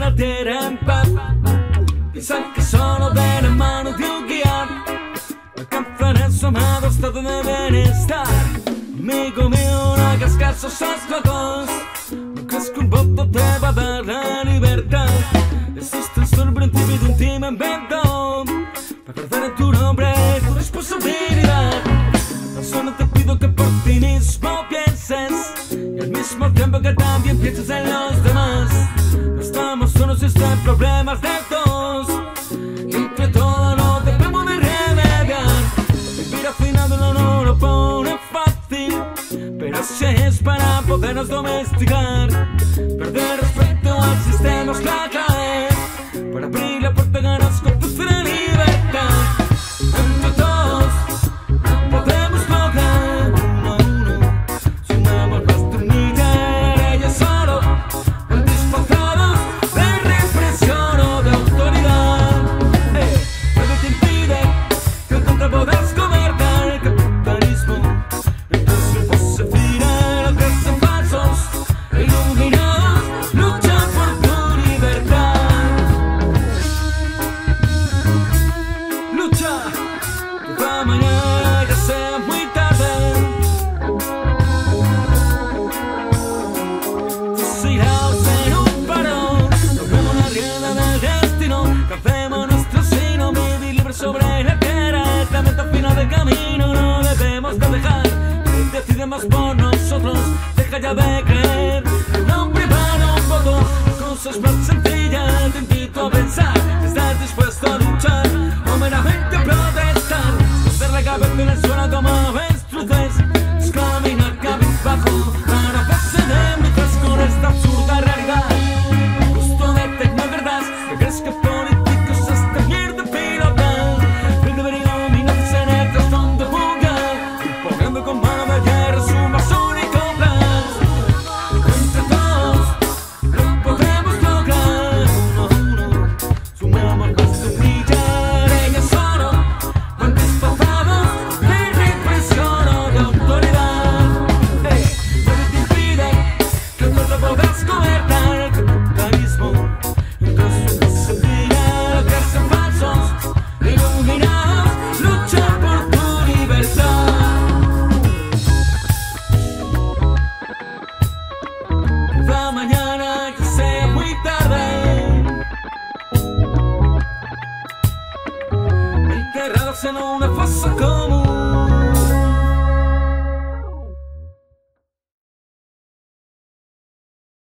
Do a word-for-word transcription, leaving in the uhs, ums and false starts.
sbalzare in paz. Pensa che sono nelle mani di un guiano, la conferenza amato stato di benestare. Amico mio, una che scarso sa sta cosa, non cresco un botto te va per la libertà. Esiste solo per un tipo di un team in bando, per perdere tu nombre y tu responsabilidad. No solo te pido que por ti mismo pienses, y al mismo tiempo que también pienses en los demás. No estamos solos, están problemas de dos, y entre todo no debemos de remediar. Vivir afinado no, no lo pone fácil, pero si es para podernos domesticar. Perder respeto al sistema es la clave para abrir la puerta, ganas con tu libertad. Entre todos podemos lograr uno a uno, sumamos más de un líder. Ella solo han disfrazados de represión o de autoridad. Eh, nadie te impide que en contra podrás gobernar el capitalismo. Entonces vos se fina, los que hacen falsos iluminados luchan por tu libertad. Lucha, que va mañana ya sea muy tarde. Fusilados en un parón, tomemos la rienda del destino, cantemos nuestro sino, vivir libre sobre la tierra. Es la meta final del camino, no debemos de dejar que decidamos por nosotros. Deja ya de creer que un hombre vano un voto, cosas más sencillas. Te invito a pensar que estás dispuesto a luchar o meramente a protestar. Hacer la cabeza en el suelo como avestruces, es caminar cabizbajo para verse de mientras con esta absurda realidad. Gusto de tecnócratas que crees que políticos esta mierda pilotan. El deber iluminarse en el trasfondo juzgar, imponiendo con mano de hierro su más único plan. Entre todos lo podemos lograr uno a uno, sumamos más de un líder. Ellos solo van disfrazados de represión o de autoridad. Eh, nadie te impide que tú lo podrás gobernar el capitalismo. Entonces no se olvida lo que hacen falsos iluminados, lucha por tu libertad. Va mañana que sea muy tarde, enterrados en una fosa común.